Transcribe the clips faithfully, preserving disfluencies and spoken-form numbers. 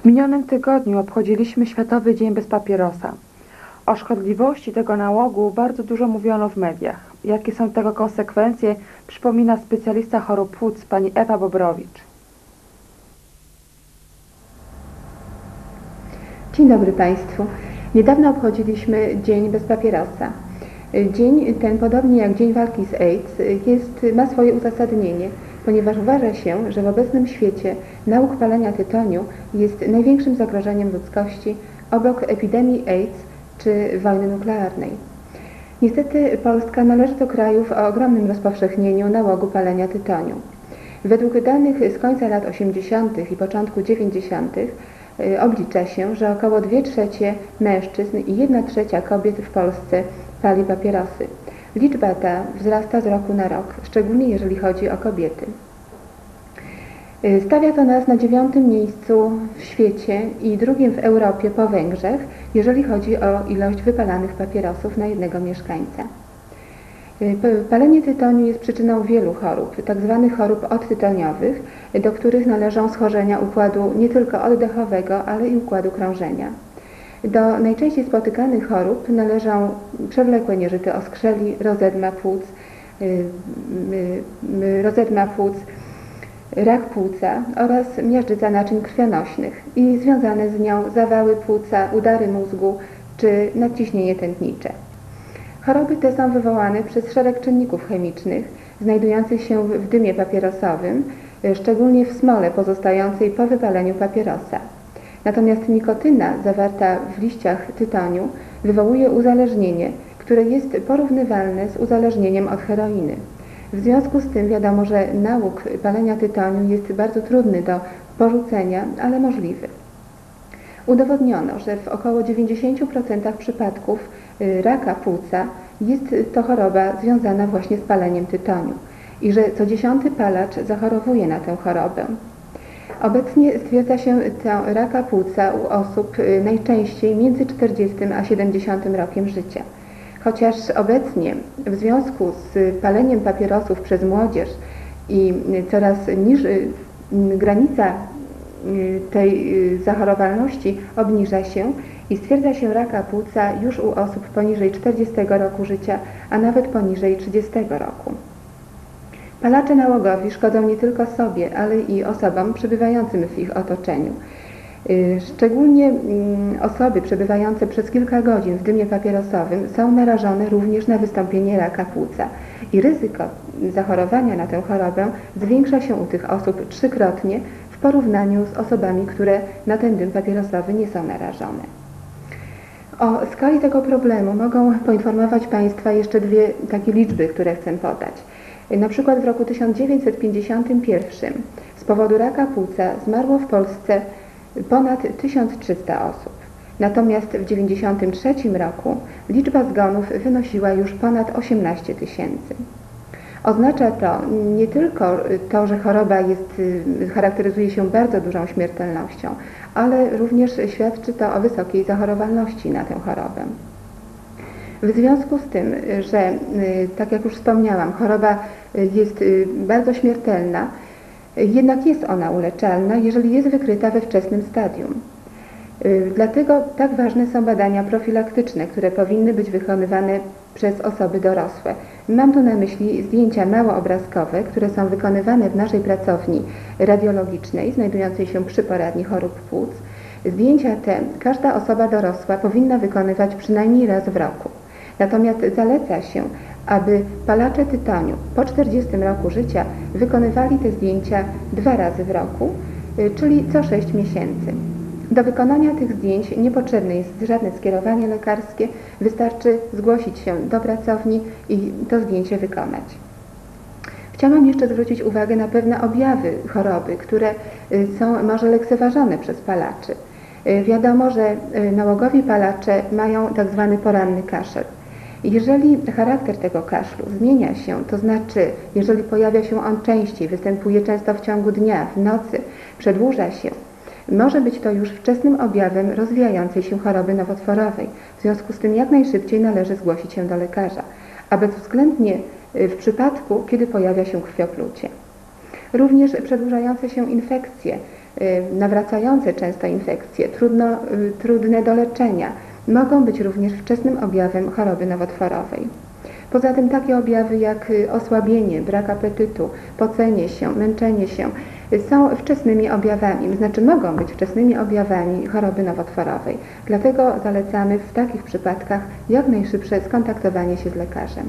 W minionym tygodniu obchodziliśmy Światowy Dzień bez papierosa. O szkodliwości tego nałogu bardzo dużo mówiono w mediach. Jakie są tego konsekwencje, przypomina specjalista chorób płuc pani Ewa Bobrowicz. Dzień dobry Państwu. Niedawno obchodziliśmy Dzień bez papierosa. Dzień ten, podobnie jak Dzień Walki z AIDS, jest, ma swoje uzasadnienie, ponieważ uważa się, że w obecnym świecie nauk palenia tytoniu jest największym zagrożeniem ludzkości obok epidemii AIDS czy wojny nuklearnej. Niestety Polska należy do krajów o ogromnym rozpowszechnieniu nałogu palenia tytoniu. Według danych z końca lat osiemdziesiątych i początku dziewięćdziesiątych oblicza się, że około dwie trzecie mężczyzn i jedna trzecia kobiet w Polsce pali papierosy. Liczba ta wzrasta z roku na rok, szczególnie jeżeli chodzi o kobiety. Stawia to nas na dziewiątym miejscu w świecie i drugim w Europie po Węgrzech, jeżeli chodzi o ilość wypalanych papierosów na jednego mieszkańca. Palenie tytoniu jest przyczyną wielu chorób, tzw. chorób odtytoniowych, do których należą schorzenia układu nie tylko oddechowego, ale i układu krążenia. Do najczęściej spotykanych chorób należą przewlekłe nieżyty oskrzeli, rozedma płuc, rozedma płuc, rak płuca oraz miażdżyca naczyń krwionośnych i związane z nią zawały płuca, udary mózgu czy nadciśnienie tętnicze. Choroby te są wywołane przez szereg czynników chemicznych znajdujących się w dymie papierosowym, szczególnie w smole pozostającej po wypaleniu papierosa. Natomiast nikotyna zawarta w liściach tytoniu wywołuje uzależnienie, które jest porównywalne z uzależnieniem od heroiny. W związku z tym wiadomo, że nauk palenia tytoniu jest bardzo trudny do porzucenia, ale możliwy. Udowodniono, że w około dziewięćdziesięciu procentach przypadków raka płuca jest to choroba związana właśnie z paleniem tytoniu i że co dziesiąty palacz zachorowuje na tę chorobę. Obecnie stwierdza się tę raka płuca u osób najczęściej między czterdziestym a siedemdziesiątym rokiem życia. Chociaż obecnie w związku z paleniem papierosów przez młodzież i coraz niżej granica tej zachorowalności obniża się i stwierdza się raka płuca już u osób poniżej czterdziestego roku życia, a nawet poniżej trzydziestego roku. Palacze nałogowi szkodzą nie tylko sobie, ale i osobom przebywającym w ich otoczeniu. Szczególnie osoby przebywające przez kilka godzin w dymie papierosowym są narażone również na wystąpienie raka płuca i ryzyko zachorowania na tę chorobę zwiększa się u tych osób trzykrotnie w porównaniu z osobami, które na ten dym papierosowy nie są narażone. O skali tego problemu mogą poinformować Państwa jeszcze dwie takie liczby, które chcę podać. Na przykład w roku tysiąc dziewięćset pięćdziesiątym pierwszym z powodu raka płuca zmarło w Polsce ponad tysiąc trzysta osób. Natomiast w tysiąc dziewięćset dziewięćdziesiątym trzecim roku liczba zgonów wynosiła już ponad osiemnaście tysięcy. Oznacza to nie tylko to, że choroba jest, charakteryzuje się bardzo dużą śmiertelnością, ale również świadczy to o wysokiej zachorowalności na tę chorobę. W związku z tym, że tak jak już wspomniałam, choroba jest bardzo śmiertelna, jednak jest ona uleczalna, jeżeli jest wykryta we wczesnym stadium. Dlatego tak ważne są badania profilaktyczne, które powinny być wykonywane przez osoby dorosłe. Mam tu na myśli zdjęcia małoobrazkowe, które są wykonywane w naszej pracowni radiologicznej, znajdującej się przy poradni chorób płuc. Zdjęcia te każda osoba dorosła powinna wykonywać przynajmniej raz w roku. Natomiast zaleca się, aby palacze tytoniu po czterdziestym roku życia wykonywali te zdjęcia dwa razy w roku, czyli co sześć miesięcy. Do wykonania tych zdjęć niepotrzebne jest żadne skierowanie lekarskie, wystarczy zgłosić się do pracowni i to zdjęcie wykonać. Chciałam jeszcze zwrócić uwagę na pewne objawy choroby, które są może lekceważone przez palaczy. Wiadomo, że nałogowi palacze mają tak zwany poranny kaszel. Jeżeli charakter tego kaszlu zmienia się, to znaczy, jeżeli pojawia się on częściej, występuje często w ciągu dnia, w nocy, przedłuża się, może być to już wczesnym objawem rozwijającej się choroby nowotworowej. W związku z tym jak najszybciej należy zgłosić się do lekarza, a bezwzględnie w przypadku, kiedy pojawia się krwioplucie. Również przedłużające się infekcje nawracające często infekcje, trudno, trudne do leczenia, mogą być również wczesnym objawem choroby nowotworowej. Poza tym takie objawy jak osłabienie, brak apetytu, pocenie się, męczenie się są wczesnymi objawami, znaczy mogą być wczesnymi objawami choroby nowotworowej. Dlatego zalecamy w takich przypadkach jak najszybsze skontaktowanie się z lekarzem.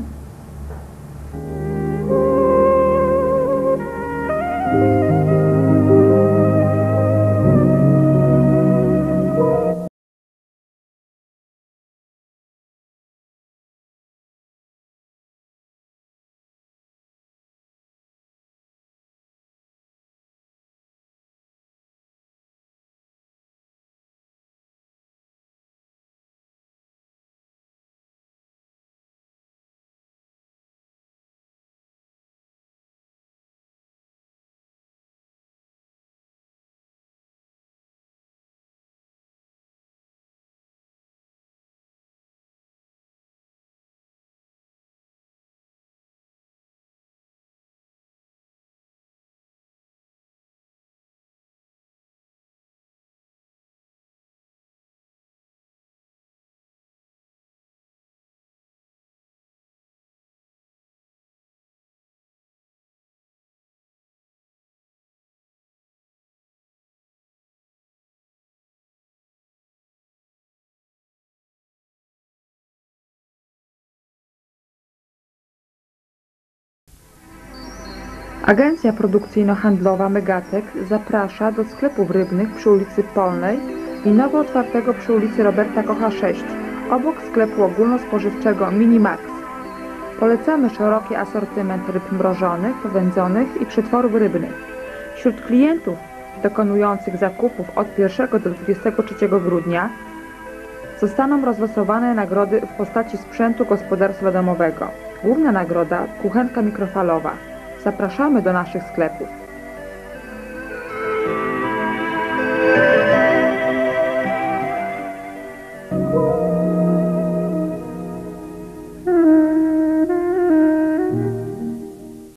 Agencja Produkcyjno-Handlowa Megatek zaprasza do sklepów rybnych przy ulicy Polnej i nowo otwartego przy ulicy Roberta Kocha sześć, obok sklepu ogólnospożywczego Minimax. Polecamy szeroki asortyment ryb mrożonych, wędzonych i przetworów rybnych. Wśród klientów dokonujących zakupów od pierwszego do dwudziestego trzeciego grudnia zostaną rozlosowane nagrody w postaci sprzętu gospodarstwa domowego. Główna nagroda – kuchenka mikrofalowa. Zapraszamy do naszych sklepów.